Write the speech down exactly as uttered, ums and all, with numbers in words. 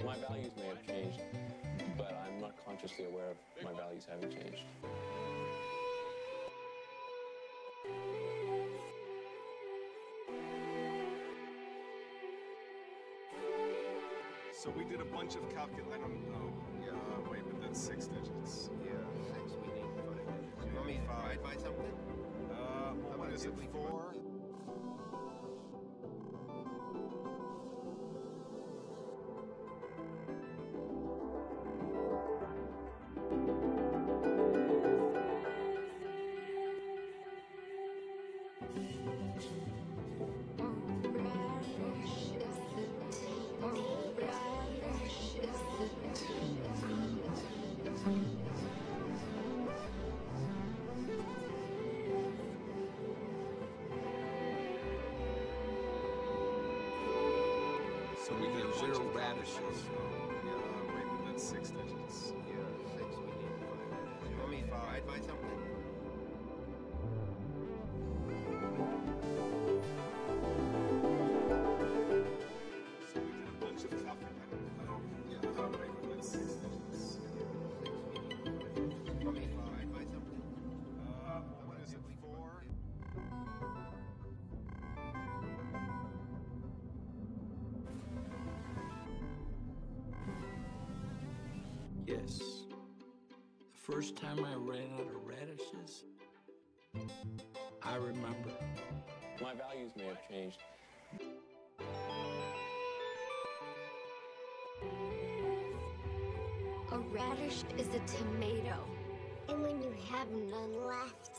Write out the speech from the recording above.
My values may have changed, but I'm not consciously aware of my values having changed. So we did a bunch of calcul- I don't know. Yeah, uh, wait, but that's six digits. Yeah, six. We need five digits. You want me to divide by something? Uh, well, what is it, four? So we did zero radishes. Yeah, wait, but that's six digits. Yeah, six. We need five digits. You want me to divide by something? So we did a bunch of calcul- I don't know. Yeah, uh, wait, but that's six digits. Yeah, six. We need five digits. You want me to divide by something? Uh, what is it, four? Yes. The first time I ran out of radishes, I remember. My values may have changed. A radish is a tomato. And when you have none left,